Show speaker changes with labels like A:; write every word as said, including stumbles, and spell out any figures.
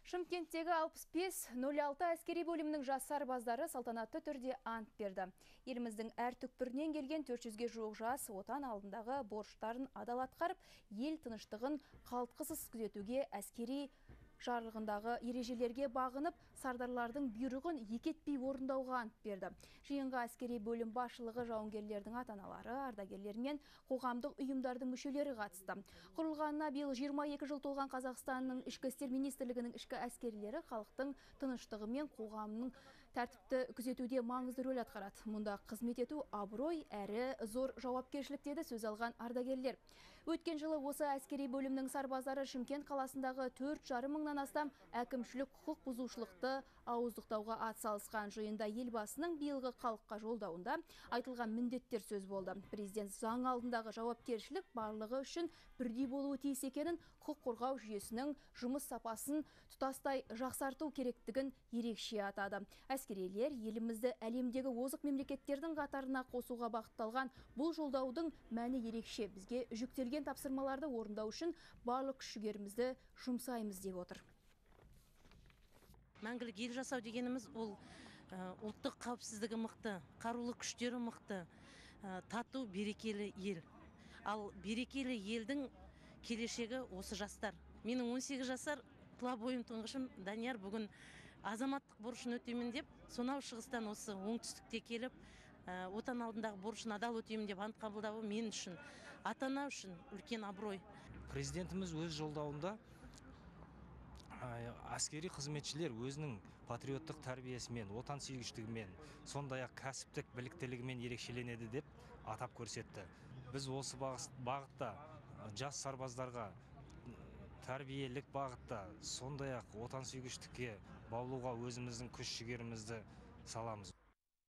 A: Шымкенттегі алпыс бес нөл алты әскери бөлімнің жас сарбаздары салтанатты түрде ант берді. Еліміздің әр түкпірінен келген төрт жүзге жуық жас отан алдындағы борыштарын адал атқарып, ел тыныштығын қалтқысыз күзетуге әскери жарлығындағы ережелерге бағынып, сардарлардың бұйрығын екетпей орындауға ант берді. Жиынға әскери бөлім басшылығы, жауынгерлердің ата-аналары, ардагерлер мен қоғамдық ұйымдардың мүшелері қатысты. Құрылғанына биыл жиырма екі жыл толған Қазақстанның ішкі істер министрлігінің ішкі әскерилері халықтың тыныштығы мен қоғамның тәртіпті күзетуде маңызды рөл атқарады. Мұнда қызмет ету абырой әрі зор жауапкершілік деді сөз алған ардагерлер. Өткен жылы осы әскери бөлімнің сарбаздары Шымкент қаласындағы төрт жарым мыңнан астам әкімшілік құқық бұзушылықты ауыздықтауға атсалысқан. Жиында елбасының биылғы халыққа жолдауында айтылған міндеттер сөз болды. Президент заң алдындағы жауапкершілік барлығы үшін бірдей болуы тиіс екенін, құқық қорғау жүйесінің жұмыс сапасын тұтастай жақсарту керектігін ерекше атады. Әскерилер елімізді әлемдегі озық мемлекеттердің қатарына қосуға бағытталған бұл жолдаудың мәні ерекше. Бізге жүктелген тапсырмаларды орындау үшін барлық күш-жігерімізді жұмсаймыз деп отыр.
B: Мәңгілік ел жасау дегеніміз ол ұлттық қауіпсіздігі мықты, қарулы күштері мықты, тату берекелі ел. Ал берекелі елдің келешегі осы жастар. Менің он сегіз жасар тұла бойым тұңғышым Данияр бүгін азаматтық борышын өтемін деп, сонау шығыстан осы оңтүстікте келіп, отан алдындағы борышын адал өтемін деп ант қабылдауы мен үшін, ата-ана үшін үлкен абырой.
C: Президентіміз өз жолдауында әскери қызметшілер өзінің патриоттық тәрбиесімен, отан сүйгіштігімен, сондай-ақ кәсіптік біліктілігімен ерекшеленеді деп атап көрсетті. Біз осы бағытта жас сарбаздарға тәрбиелік бағытта, сондай-ақ отан сүйгіштікке баулуға өзіміздің күш-жігерімізді саламыз.